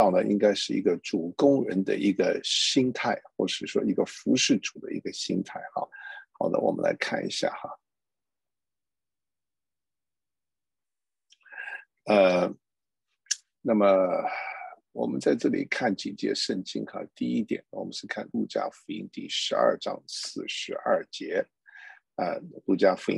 应该是一个主工人的一个心态，或是说一个服侍主的一个心态。好的，我们来看一下哈。那么我们在这里看几节圣经哈。第一点，我们是看路加福音第12章42节。路加福音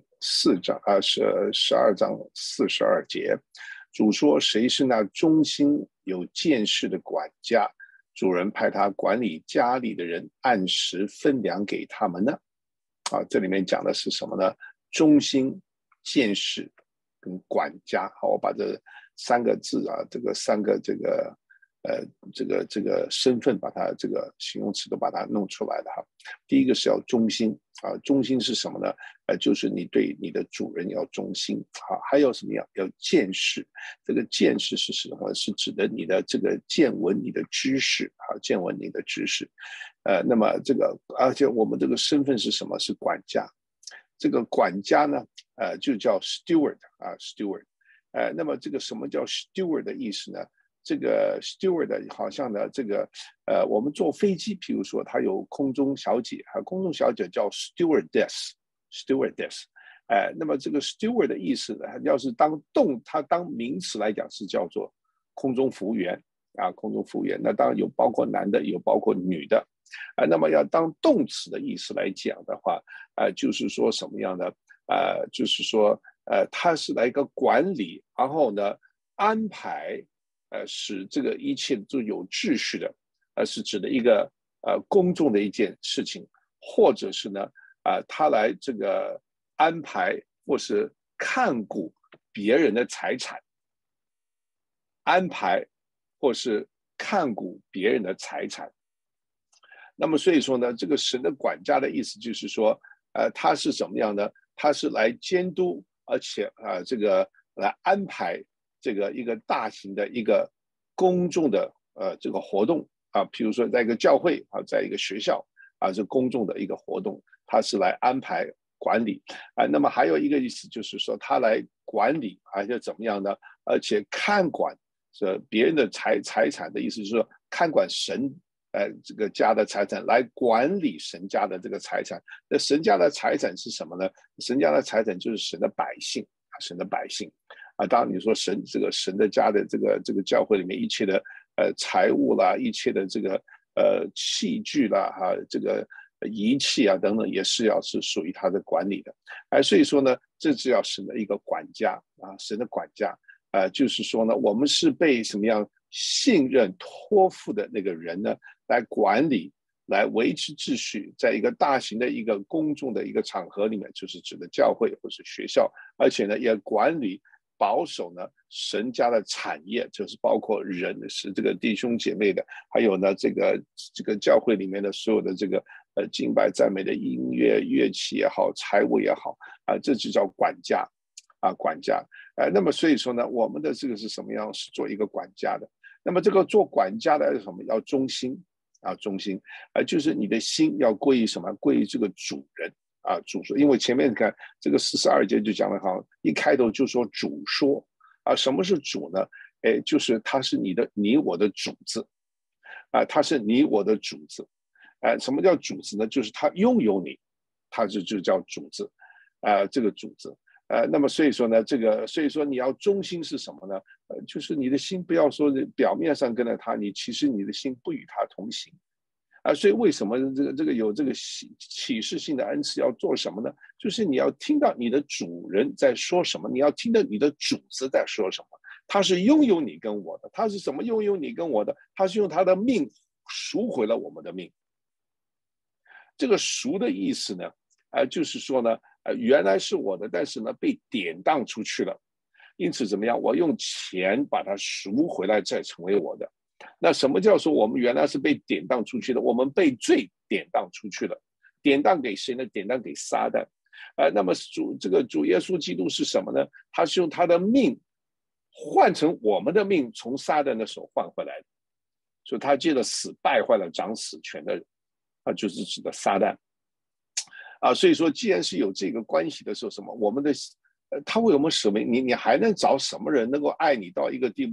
12章42节，主说：“谁是那忠心有见识的管家？主人派他管理家里的人，按时分粮给他们呢？”这里面讲的是什么呢？忠心、见识跟管家。好，我把这三个字这个三个这个身份，把它这个形容词都把它弄出来了哈。第一个是要忠心忠心是什么呢？就是你对你的主人要忠心还有什么样？要见识。这个见识是什么？是指的你的这个见闻，你的知识见闻你的知识。那么这个，而且我们这个身份是什么？是管家。这个管家呢，就叫 steward steward。那么这个什么叫 steward 的意思呢？这个 steward 好像呢，这个我们坐飞机，譬如说它有空中小姐空中小姐叫 stewardess。那么这个 steward 的意思呢，要是它当名词来讲是叫做空中服务员空中服务员。那当然有包括男的，有包括女的那么要当动词的意思来讲的话就是说什么样的就是说它是来一个管理，然后呢安排使这个一切都有秩序的，是指的一个公众的一件事情，或者是呢他来这个安排或是看顾别人的财产，安排或是看顾别人的财产。那么所以说呢，这个神的管家的意思就是说，他是怎么样呢？他是来监督，而且这个来安排这个一个大型的一个公众的这个活动譬如说在一个教会在一个学校这公众的一个活动，他是来安排管理那么还有一个意思就是说，他来管理而且怎么样呢？而且看管别人的财产的意思，就是说看管神这个家的财产，来管理神家的这个财产。那神家的财产是什么呢？神家的财产就是神的百姓神的百姓当然你说神的家的这个教会里面一切的财物啦，一切的这个器具啦这个仪器等等，也是属于他的管理的所以说呢，这是要神的一个管家神的管家就是说呢，我们是被什么样信任托付的那个人呢，来管理，来维持秩序，在一个大型的一个公众的一个场合里面，就是指的教会或是学校，而且呢，也管理保守呢神家的产业，就是包括人是这个弟兄姐妹的，还有呢这个教会里面的所有的这个敬拜赞美的音乐乐器也好，财务也好这就叫管家管家那么所以说呢，我们的这个是什么样？是做一个管家的。那么这个做管家的是什么？要忠心忠心就是你的心要归于什么？归于这个主人主说。因为前面你看这个42节就讲了一开头就说主说什么是主呢？就是他是你我的主子他是你我的主子什么叫主子呢？就是他拥有你，他就叫主子这个主子那么所以说呢，所以说你要忠心是什么呢？就是你的心不要说表面上跟着他，其实你的心不与他同行所以为什么这个有这个启示性的恩赐要做什么呢？就是你要听到你的主人在说什么，你要听到你的主子在说什么。他是拥有你跟我的，他是怎么拥有你跟我的？他是用他的命赎回了我们的命。这个赎的意思呢就是说呢原来是我的，但是呢被典当出去了，因此怎么样？我用钱把它赎回来，再成为我的。那什么叫说我们原来是被典当出去的？我们被罪典当出去了，典当给谁呢？典当给撒旦那么主耶稣基督是什么呢？他是用他的命换成我们的命，从撒旦的手换回来的。所以他借着死败坏了掌死权的人就是指的撒旦所以说既然是有这个关系的时候，什么我们的他为我们舍命，你还能找什么人能够爱你到一个地步，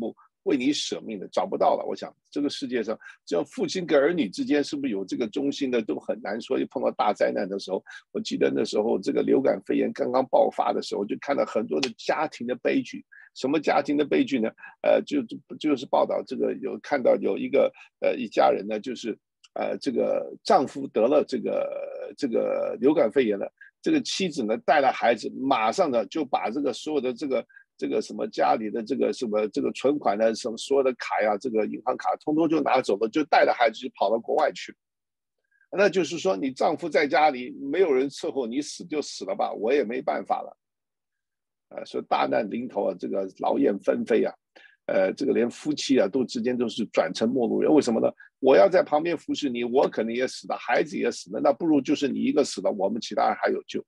为你舍命的找不到了。我想这个世界上，只要父亲跟儿女之间是不是有这个忠心的，都很难说。一碰到大灾难的时候，我记得那时候这个流感肺炎刚刚爆发的时候，就看到很多的家庭的悲剧。什么家庭的悲剧呢？就是报道这个有看到有一家人呢，就是这个丈夫得了这个流感肺炎了，这个妻子呢带了孩子，马上呢就把这个所有的这个什么家里的这个什么这个存款的什么所有的卡呀，这个银行卡通通就拿走了，就带着孩子就跑到国外去。那就是说，你丈夫在家里没有人伺候，你死就死了吧，我也没办法了。说大难临头啊，这个劳燕分飞啊，这个连夫妻啊之间都是转成陌路人。为什么呢？我要在旁边服侍你，我可能也死了，孩子也死了，那不如就是你一个死了，我们其他人还有救。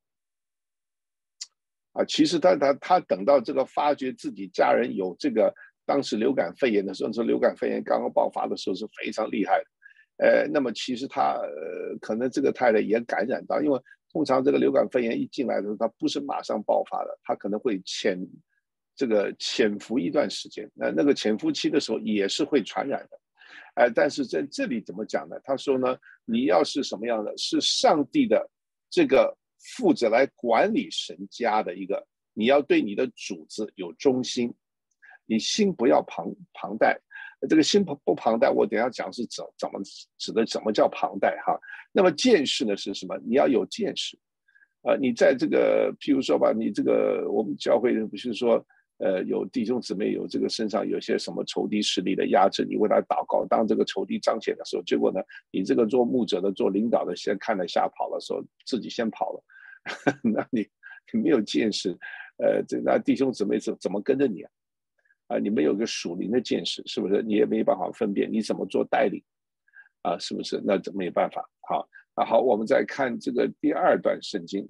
其实他等到这个发觉自己家人有这个当时流感肺炎的时候，说流感肺炎刚刚爆发的时候是非常厉害的。那么其实他可能这个太太也感染到，因为通常这个流感肺炎一进来的时候，它不是马上爆发的，它可能会潜伏一段时间。那个潜伏期的时候也是会传染的。但是在这里怎么讲呢？他说呢，你要是什么样的，是上帝的这个负责来管理神家的一个，你要对你的主子有忠心，你心不要旁贷。这个心不旁贷，我等一下讲是怎么指的，什么叫旁贷哈？那么见识呢是什么？你要有见识。你在这个譬如说吧，你这个我们教会不是说有弟兄姊妹有这个身上有些什么仇敌势力的压制，你为他祷告，当这个仇敌彰显的时候，结果呢，你这个做牧者的、做领导的先看了吓跑了，说自己先跑了，那你没有见识，那弟兄姊妹怎么跟着你啊？你没有个属灵的见识，是不是？你也没办法分辨你怎么做带领是不是？那这没办法。好，我们再看这个第二段圣经，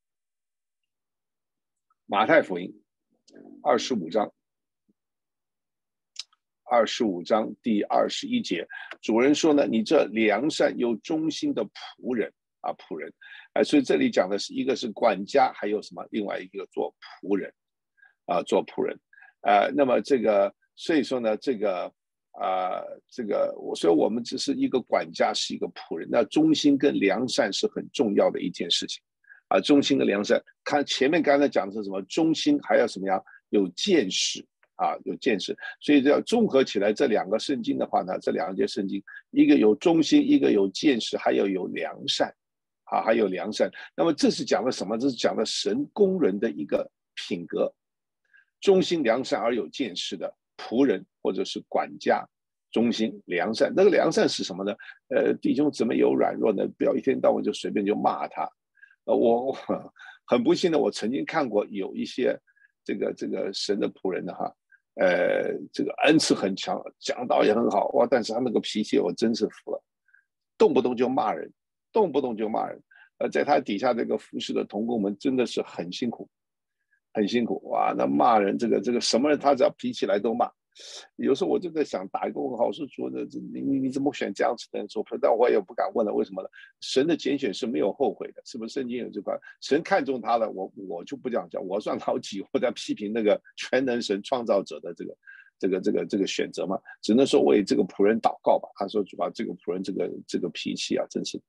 马太福音25章第21节，主人说呢，你这良善又忠心的仆人仆人，所以这里讲的是一个是管家，还有什么？另外一个做仆人做仆人。那么这个，所以说呢，所以我们只是一个管家，是一个仆人。那忠心跟良善是很重要的一件事情忠心跟良善，看前面刚才讲的是什么？忠心还要什么样？有见识有见识。所以要综合起来，这两个圣经的话呢，这两节圣经，一个有忠心，一个有见识，还有良善还有良善。那么这是讲的什么？这是讲的神工人的一个品格。忠心良善而有见识的仆人或者是管家，忠心良善。那个良善是什么呢？弟兄姊妹有软弱呢，不要一天到晚就随便就骂他。我很不幸的，我曾经看过有一些这个神的仆人这个恩赐很强，讲道也很好哇，但是他那个脾气我真是服了，动不动就骂人，动不动就骂人。在他底下这个服侍的同工们真的是很辛苦。很辛苦哇！那骂人这个什么人，他只要脾气来都骂。有时候我就在想，打一个问号，我说主，你怎么选这样子的人做？但我也不敢问了，为什么呢？神的拣选是没有后悔的，是不是？圣经有这块，神看中他了，我就不这样讲，我算老几？我在批评那个全能神创造者的这个选择嘛？只能说为这个仆人祷告吧。他说主啊，这个仆人这个脾气真是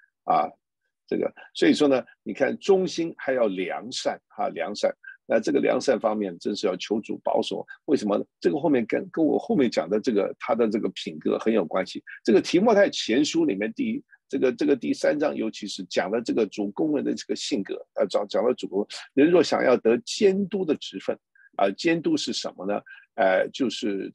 所以说呢，你看忠心还要良善良善。那这个良善方面真是要求主保守。为什么呢？这个后面跟我后面讲的他的这个品格很有关系。这个提摩太前书里面第3章，尤其是讲了这个主工人的这个性格讲了主工人若想要得监督的职分监督是什么呢？就是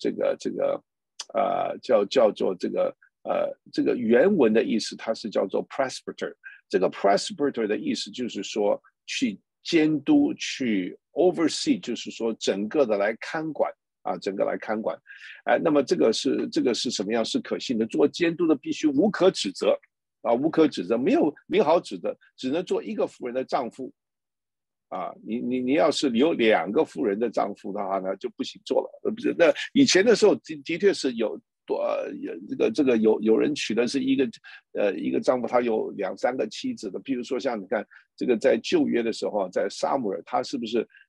叫做这个原文的意思，它是叫做 presbyter。这个 presbyter 的意思就是说去监督，去 oversee， 就是说整个的来看管整个来看管。那么这个是什么样？是可信的。做监督的必须无可指责无可指责，没有名好指责，只能做一个妇人的丈夫你要是有2个妇人的丈夫的话呢，就不行做了。不是，那以前的时候的确是有有人娶的是一个丈夫，他有2、3个妻子的。譬如说像你看这个在旧约的时候，在撒母耳，他是不是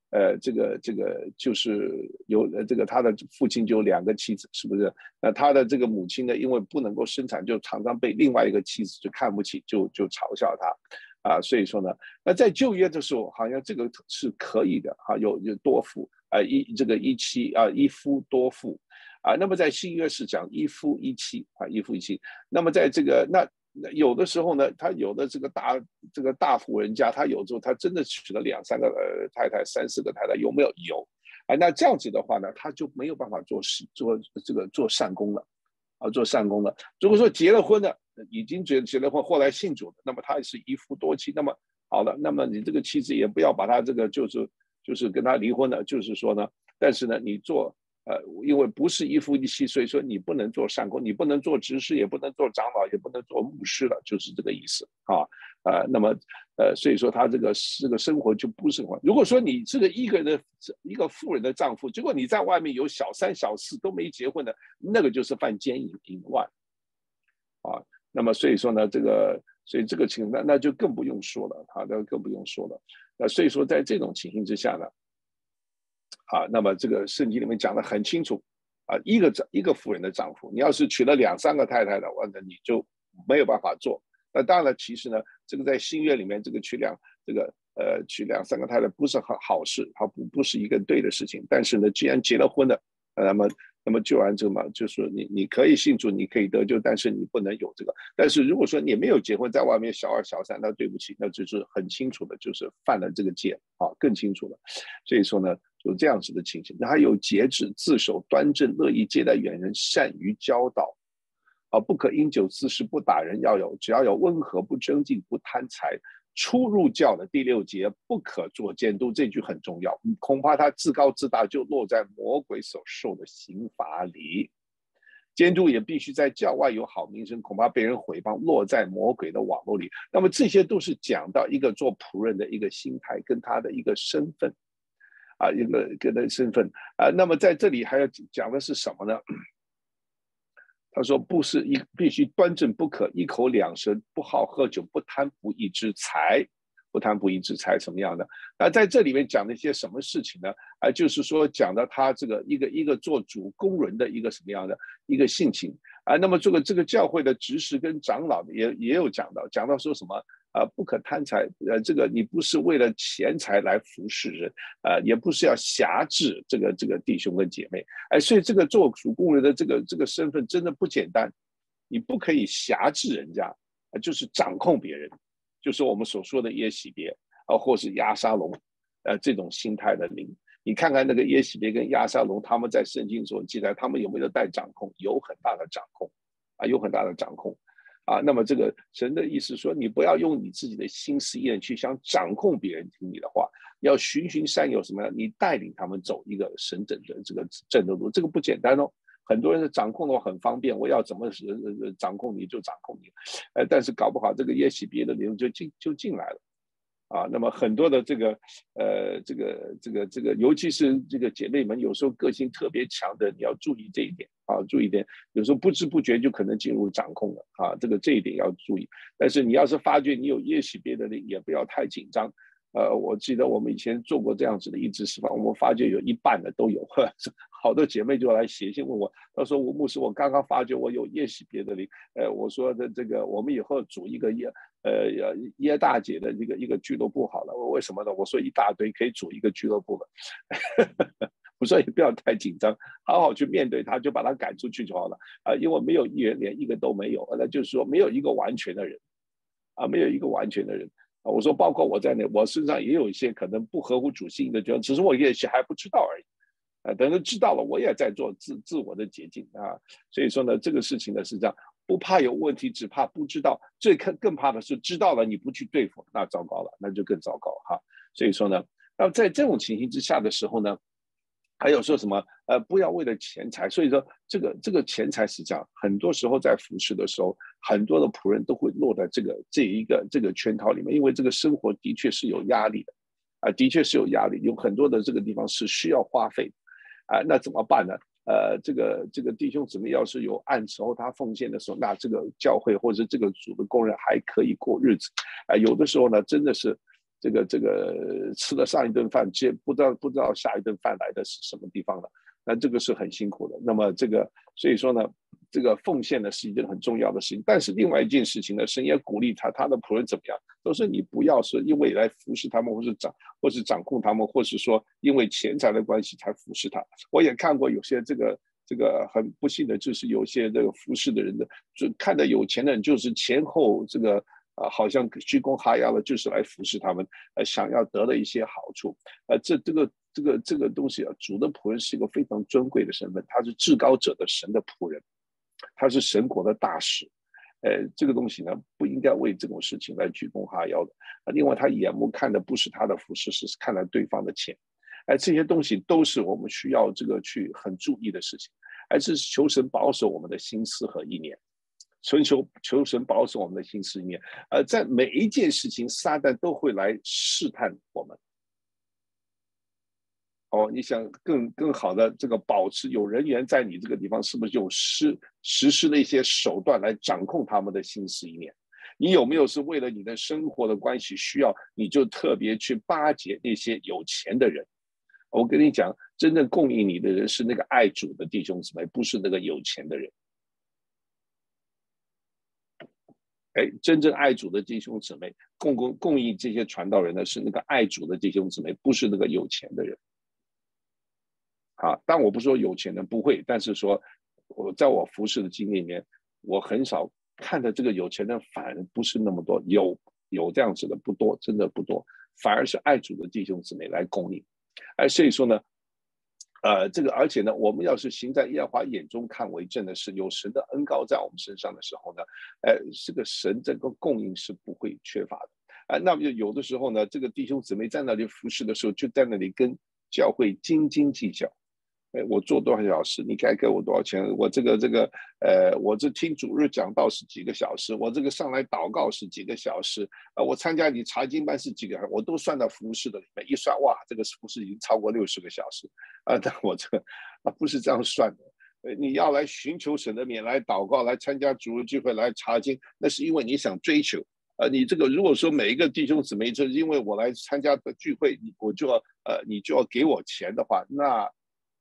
这个就是有这个他的父亲就有2个妻子，是不是？那他的这个母亲呢，因为不能够生产，就常常被另外一个妻子就看不起，就嘲笑他所以说呢，那在旧约的时候，好像这个是可以的有多妇这个一妻一夫多妇那么在新约是讲一夫一妻一夫一妻。那么在这个那有的时候呢，他有的这个大户人家，他有时候他真的娶了2、3个太太、3、4个太太，有没有？有那这样子的话呢，他就没有办法做善功了做善功了。如果说结了婚的，已经结了婚，后来信主的，那么他也是一夫多妻。那么好了，那么你这个妻子也不要把他这个就是跟他离婚了，就是说呢，但是呢，你做因为不是一夫一妻，所以说你不能做善功，你不能做执事，也不能做长老，也不能做牧师了，就是这个意思那么所以说他这个生活就不是很。如果说你这个一个妇人的丈夫，结果你在外面有小3、小4都没结婚的，那个就是犯奸淫乱那么所以说呢，所以这个情况那就更不用说了那更不用说了所以说在这种情形之下呢那么这个圣经里面讲得很清楚一个妇人的丈夫，你要是娶了2、3个太太的话，那你就没有办法做。那当然了，其实呢，这个在新约里面，这个娶2、3个太太不是好事，不是一个对的事情。但是呢，既然结了婚了，那么就按这个嘛，就是说你可以信主，你可以得救，但是你不能有这个。但是如果说你没有结婚，在外面小2、小3，那对不起，那就是很清楚的，就是犯了这个戒更清楚了。所以说呢，有这样子的情形。那还有节制、自守、端正、乐意接待远人、善于教导不可因酒滋事，不打人，只要有温和，不争竞，不贪财。初入教的第6节，不可做监督，这句很重要。恐怕他自高自大，就落在魔鬼所受的刑罚里。监督也必须在教外有好名声，恐怕被人毁谤，落在魔鬼的网络里。那么这些都是讲到一个做仆人的一个心态，跟他的一个身份一个的身份那么在这里还要讲的是什么呢？他说必须端正，不可一口两舌，不好喝酒，不贪不义之财。不贪不义之财什么样的？那在这里面讲了一些什么事情呢？就是说讲到他这个一个做主工人的一个什么样的一个性情那么这个教会的执事跟长老也有讲到说什么不可贪财这个你不是为了钱财来服侍人也不是要辖制这个弟兄跟姐妹所以这个做主工人的这个身份真的不简单，你不可以辖制人家就是掌控别人，就是我们所说的耶洗别或是押沙龙这种心态的灵。你看看那个耶洗别跟押沙龙，他们在圣经所记载，他们有没有带掌控？有很大的掌控有很大的掌控那么这个神的意思说，你不要用你自己的心思意念去想掌控别人听你的话，要循循善诱什么样？你带领他们走一个神整的这个正的路，这个不简单哦。很多人的掌控的话很方便，我要怎么掌控你就掌控你但是搞不好这个耶洗别的灵就进来了那么很多的这个尤其是这个姐妹们，有时候个性特别强的，你要注意这一点注意一点，有时候不知不觉就可能进入掌控了这一点要注意。但是你要是发觉你有耶洗别的灵，也不要太紧张。我记得我们以前做过这样子的医治释放，我们发觉有一半的都有，好多姐妹就来写信问我，她说吴牧师，我刚刚发觉我有耶洗别的灵，我说的这个我们以后组一个耶大姐的一个俱乐部好了，为什么呢？我说一大堆可以组一个俱乐部了。我说也不要太紧张，好好去面对他，就把他赶出去就好了因为没有一人连一个都没有，那就是说没有一个完全的人没有一个完全的人我说包括我在内，我身上也有一些可能不合乎主心的，只是我也许还不知道而已等到知道了，我也在做自我的洁净所以说呢，这个事情呢是这样，不怕有问题，只怕不知道，更怕的是知道了你不去对付，那糟糕了，那就更糟糕所以说呢，那在这种情形之下的时候呢，还有说什么不要为了钱财，所以说这个钱财是这样，很多时候在服侍的时候，很多的仆人都会落在这个圈套里面，因为这个生活的确是有压力的的确是有压力，有很多的这个地方是需要花费那怎么办呢？这个弟兄姊妹要是有按时候他奉献的时候，那这个教会或者这个组的工人还可以过日子有的时候呢，真的是吃了上一顿饭，不知道下一顿饭来的是什么地方了。那这个是很辛苦的。那么所以说呢，这个奉献呢是一件很重要的事情。但是另外一件事情呢，神也鼓励他的仆人怎么样，都是你不要是因为来服侍他们，或是掌控他们，或是说因为钱财的关系才服侍他。我也看过有些这个很不幸的，就是有些这个服侍的人的，就看着有钱的人就是前后好像鞠躬哈腰的，就是来服侍他们，想要得了一些好处，这个东西啊，主的仆人是一个非常尊贵的身份，他是至高者的神的仆人，他是神国的大使，这个东西呢，不应该为这种事情来鞠躬哈腰的。另外，他眼目看的不是他的服侍，是看了对方的钱，这些东西都是我们需要去很注意的事情，这是求神保守我们的心思和意念。求神保守我们的心思意念，在每一件事情，撒旦都会来试探我们。你想更好的这个保持有人员在你这个地方，是不是就实施了一些手段来掌控他们的心思意念？你有没有是为了你的生活的关系需要，你就特别去巴结那些有钱的人？我跟你讲，真正供应你的人是那个爱主的弟兄姊妹，不是那个有钱的人。真正爱主的弟兄姊妹，供应这些传道人的是那个爱主的弟兄姊妹，不是那个有钱的人。但我不是说有钱人不会，但是说我在我服侍的经验里面，我很少看的这个有钱人反而不是那么多，有这样子的不多，真的不多，反而是爱主的弟兄姊妹来供应。所以说呢，而且呢，我们要是行在耶和华眼中看为正的事，有神的恩膏在我们身上的时候呢，这个神这个供应是不会缺乏的。那么有的时候呢，这个弟兄姊妹在那里服侍的时候，就在那里跟教会斤斤计较。我做多少小时，你该给我多少钱？我我这听主日讲道是几个小时，我这个上来祷告是几个小时，我参加你查经班是几个小时，我都算到服侍的里面，一算，哇，这个服侍已经超过60个小时但我这个不是这样算的。你要来寻求神的面，来祷告，来参加主日聚会，来查经，那是因为你想追求。你这个如果说每一个弟兄姊妹就是因为我来参加的聚会，你就要给我钱的话，那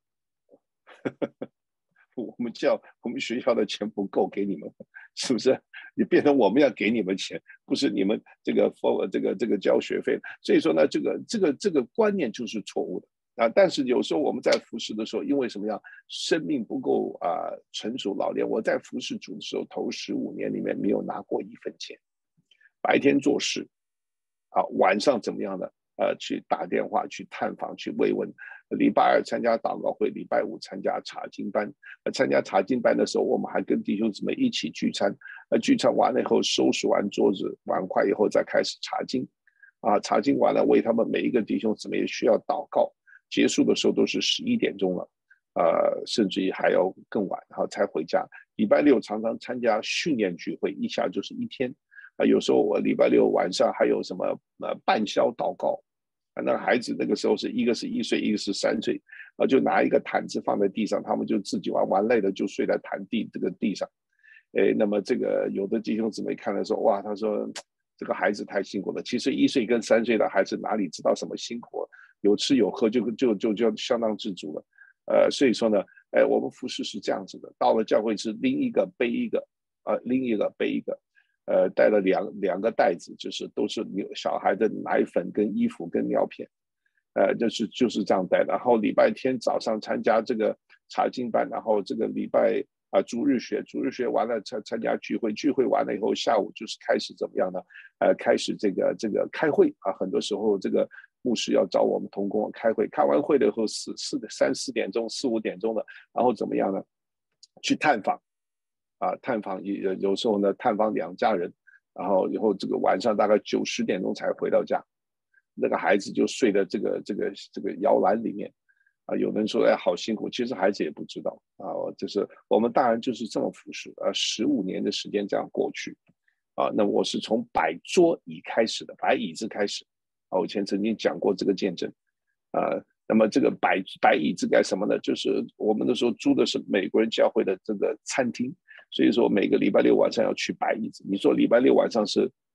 我们学校的钱不够给你们，是不是？你变成我们要给你们钱，不是你们这个交学费。所以说呢，这个观念就是错误的但是有时候我们在服侍的时候，因为什么样，生命不够成熟老练。我在服侍主的时候，头15年里面没有拿过1分钱，白天做事晚上怎么样的去打电话去探访去慰问。礼拜2参加祷告会，礼拜5参加查经班。参加查经班的时候，我们还跟弟兄姊妹一起聚餐。聚餐完了以后，收拾完桌子碗筷以后，再开始查经。查经完了，为他们每一个弟兄姊妹需要祷告。结束的时候都是11点钟了，甚至于还要更晚，然后才回家。礼拜6常常参加训练聚会，一下就是1天。有时候我礼拜6晚上还有什么半宵祷告。那孩子那个时候一个是1岁，一个是3岁，就拿一个毯子放在地上，他们就自己玩累了就睡在这个地上。那么这个有的弟兄姊妹看了说，哇，他说这个孩子太辛苦了。其实1岁跟3岁的孩子哪里知道什么辛苦，有吃有喝就相当知足了。所以说呢，我们服事是这样子的，到了教会是拎一个背一个，拎一个背一个。带了两个袋子，都是小孩的奶粉跟衣服跟尿片，就是这样带的。然后礼拜天早上参加这个查经班，然后这个礼拜主日学完了参加聚会完了以后，下午就是开始怎么样呢？开始这个开会很多时候这个牧师要找我们同工开会，开完会了以后3、4点钟4、5点钟了，然后怎么样呢？去探访。探访有时候呢，探访2家人，然后以后这个晚上大概9、10点钟才回到家，那个孩子就睡在这个摇篮里面。有人说好辛苦，其实孩子也不知道就是我们大人就是这么服侍15年的时间这样过去那我是从摆桌椅开始的，摆椅子开始我以前曾经讲过这个见证那么这个摆椅子干什么呢？就是我们那时候租的是美国人教会的这个餐厅，所以说每个礼拜6晚上要去摆椅子。你说礼拜6晚上是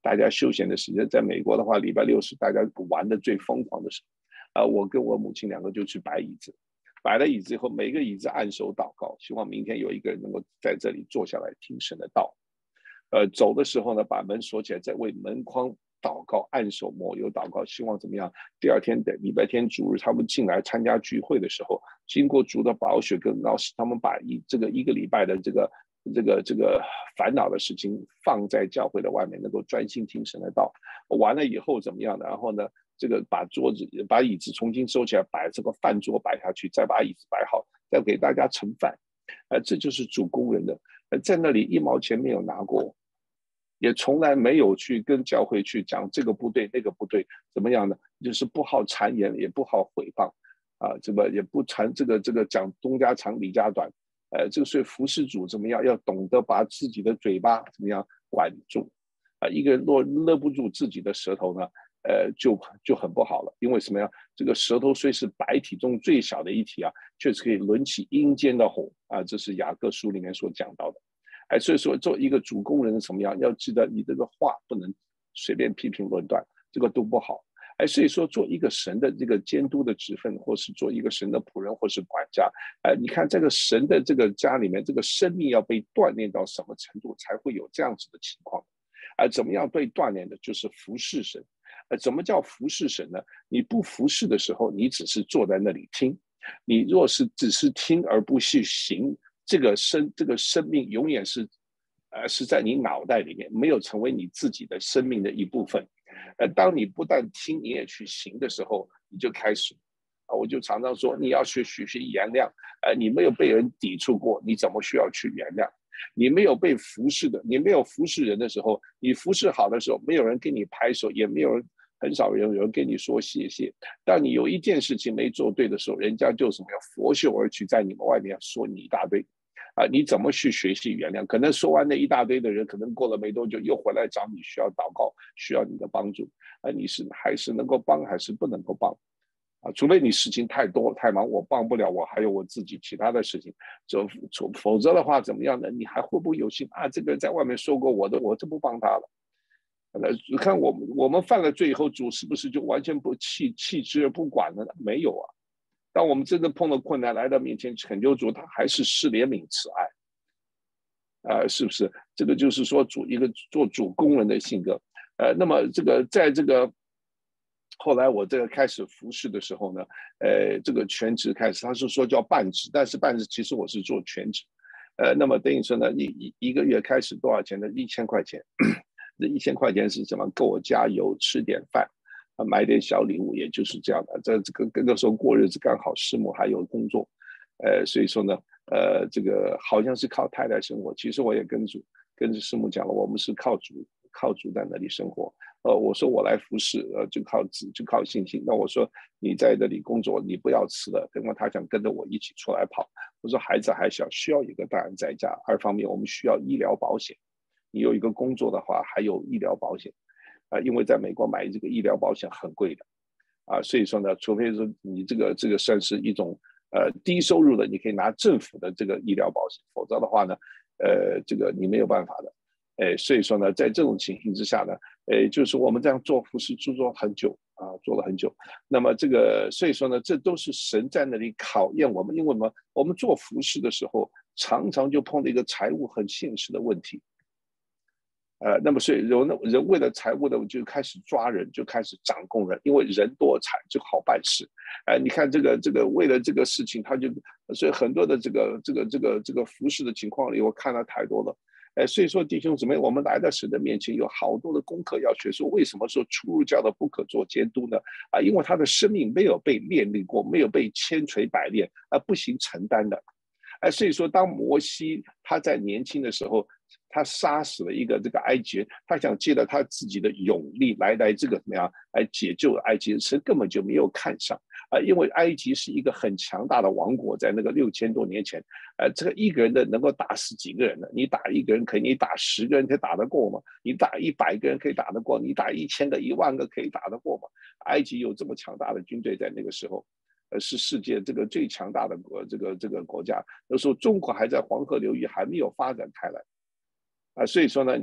大家休闲的时间。在美国的话，礼拜六是大家玩的最疯狂的时候。我跟我母亲2个就去摆椅子，摆了椅子以后，每个椅子按手祷告，希望明天有一个人能够在这里坐下来听神的道。走的时候呢，把门锁起来，再为门框祷告，按手抹油祷告，希望怎么样？第2天的礼拜天主日，他们进来参加聚会的时候，经过主的宝血跟老师，他们把这个1个礼拜的这个烦恼的事情放在教会的外面，能够专心听神的道。完了以后怎么样呢？然后呢，这个把椅子重新收起来，摆这个饭桌摆下去，再把椅子摆好，再给大家盛饭。这就是主工人的，在那里1毛钱没有拿过，也从来没有去跟教会去讲这个不对那个不对，怎么样呢？就是不好谗言，也不好诽谤，这个也不传这个讲东家长李家短，这个所以服侍主怎么样？要懂得把自己的嘴巴怎么样管住，一个人若勒不住自己的舌头呢，就很不好了。因为什么呀？这个舌头虽是百体中最小的一体啊，却是可以抡起阴间的火啊！这是雅各书里面所讲到的。所以说做一个主工人怎么样？要记得你这个话不能随便批评论断，这个都不好。所以说做一个神的这个监督的职分，或是做一个神的仆人，或是管家，你看这个神的这个家里面，这个生命要被锻炼到什么程度，才会有这样子的情况？怎么样被锻炼的？就是服侍神。怎么叫服侍神呢？你不服侍的时候，你只是坐在那里听；你若是只是听而不去行，这个生命永远是在你脑袋里面，没有成为你自己的生命的一部分。当你不但听，你也去行的时候，你就开始。我就常常说，你要学习原谅。你没有被人抵触过，你怎么需要去原谅？你没有被服侍的，你没有服侍人的时候，你服侍好的时候，没有人给你拍手，也没有人，很少有人跟你说谢谢。当你有一件事情没做对的时候，人家就什么呀，拂袖而去，在你们外面说你一大堆。你怎么去学习原谅？可能说完那一大堆的人，可能过了没多久又回来找你，需要祷告，需要你的帮助。你还是能够帮，还是不能够帮？除非你事情太多太忙，我帮不了，我还有我自己其他的事情，否则的话怎么样呢？你还会不会有心这个人在外面说过我的，我就不帮他了。看我们犯了罪以后，主是不是就完全不弃之而不管了呢？没有啊。当我们真的碰到困难来到面前恳求主，他还是施怜悯慈爱。是不是？这个就是说一个做主工人的性格。那么这个在这个后来我这个开始服侍的时候呢，这个全职开始，他是说叫半职，但是半职其实我是做全职。那么等于说呢，一个月开始多少钱呢？1000块钱。这1000块钱是什么？够我加油，吃点饭，买点小礼物，也就是这样的。这个那个时候过日子刚好师母还有工作，所以说呢，这个好像是靠太太生活。其实我也跟着师母讲了，我们是靠主在那里生活。我说我来服侍，就靠信心。那我说你在这里工作，你不要辞了。因为他想跟着我一起出来跑。我说孩子还小，需要一个大人在家。2方面，我们需要医疗保险。你有一个工作的话，还有医疗保险。因为在美国买这个医疗保险很贵的。所以说呢，除非说你这个算是一种低收入的，你可以拿政府的这个医疗保险，否则的话呢，这个你没有办法的。所以说呢，在这种情形之下呢，就是我们这样做服侍做很久做了很久。那么这个，所以说呢，这都是神在那里考验我们，因为我们做服侍的时候，常常就碰到一个财务很现实的问题。那么所以人为了财务的就开始抓人，就开始掌控人，因为人多财就好办事。你看这个为了这个事情，所以很多的这个服侍的情况里，我看了太多了。所以说弟兄姊妹，我们来到神的面前，有好多的功课要学。说为什么说初入教的不可做监督呢？因为他的生命没有被炼力过，没有被千锤百炼，不行承担的。所以说当摩西他在年轻的时候，他杀死了一个这个埃及人，他想借着他自己的勇力来这个怎么样来解救埃及人，神根本就没有看上。因为埃及是一个很强大的王国，在那个6000多年前，这个一个人的能够打死几个人呢？你打一个人可以，你打10个人可以打得过吗？你打100个人可以打得过？你打1000个、10000个可以打得过吗？埃及有这么强大的军队，在那个时候。是世界这个最强大的这个国家。那时候中国还在黄河流域还没有发展开来。所以说呢，你看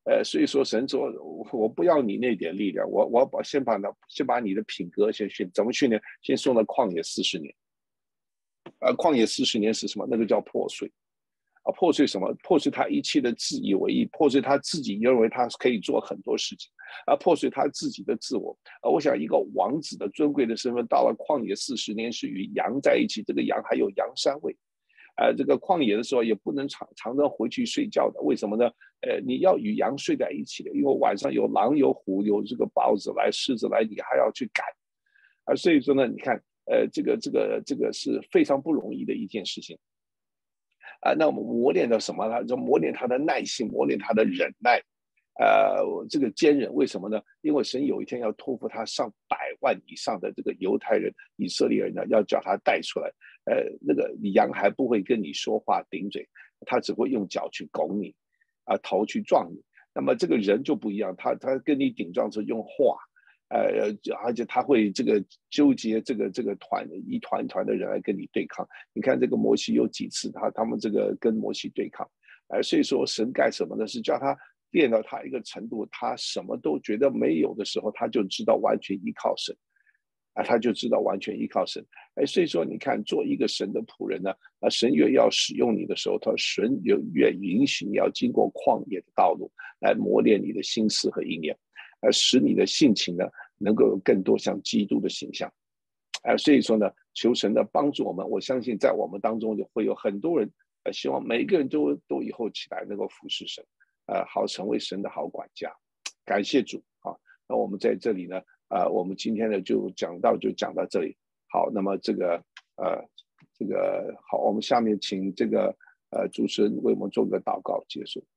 所以说神说，我不要你那点力量，我先把你的品格怎么训练？先送到旷野40年。旷野40年是什么？那个叫破碎。破碎什么？破碎他一切的自以为意，破碎他自己认为他可以做很多事情，破碎他自己的自我。我想一个王子的尊贵的身份，到了旷野40年是与羊在一起，这个羊还有羊膻味。这个旷野的时候也不能常常回去睡觉的，为什么呢？你要与羊睡在一起的，因为晚上有狼、有虎、有这个豹子来、狮子来，你还要去赶。所以说呢，你看，这个是非常不容易的一件事情。那我们磨练到什么呢？就磨练他的耐性，磨练他的忍耐，这个坚忍。为什么呢？因为神有一天要托付他上100万以上的这个犹太人、以色列人呢，要叫他带出来。那个羊还不会跟你说话顶嘴，他只会用脚去拱你，头去撞你。那么这个人就不一样，他跟你顶撞是用话。而且他会这个纠结这个一团团的人来跟你对抗。你看这个摩西有几次他们这个跟摩西对抗，所以说神干什么呢？是叫他练到他一个程度，他什么都觉得没有的时候，他就知道完全依靠神。他就知道完全依靠神。所以说你看，做一个神的仆人呢，神越要使用你的时候，神越允许你要经过旷野的道路，来磨练你的心思和意念，使你的性情呢能够有更多像基督的形象。所以说呢，求神的帮助我们。我相信在我们当中就会有很多人，希望每个人都以后起来能够服侍神，好成为神的好管家。感谢主啊！那我们在这里呢，我们今天呢就讲到这里。好，那么这个好，我们下面请这个主持人为我们做个祷告结束。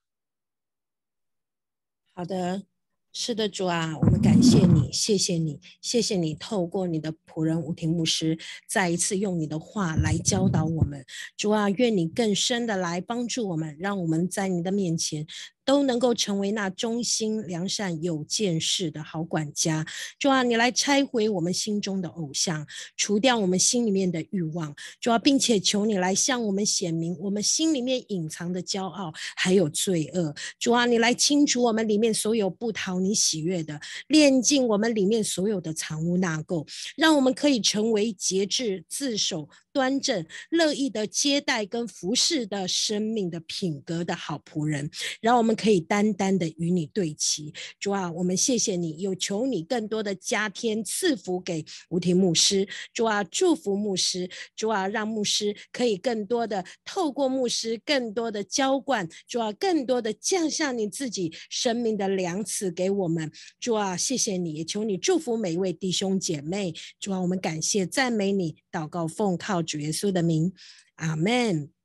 好的，是的，主啊，我们感谢你，谢谢你，谢谢你透过你的仆人吴婷牧师，再一次用你的话来教导我们。主啊，愿你更深的来帮助我们，让我们在你的面前都能够成为那忠心良善有见识的好管家。主啊，你来拆毁我们心中的偶像，除掉我们心里面的欲望。主啊，并且求你来向我们显明我们心里面隐藏的骄傲还有罪恶。主啊，你来清除我们里面所有不讨你喜悦的，炼净我们里面所有的藏污纳垢，让我们可以成为节制、自守、端正、乐意的接待跟服侍的生命的品格的好仆人，让我们可以单单的与你对齐。主啊，我们谢谢你，有求你更多的加添赐福给吴婷牧师。主啊，祝福牧师。主啊，让牧师可以更多的透过牧师更多的浇灌。主啊，更多的降下你自己生命的良赐给我们。主啊，谢谢你，也求你祝福每一位弟兄姐妹。主啊，我们感谢赞美你，祷告奉靠主耶稣的名，阿们。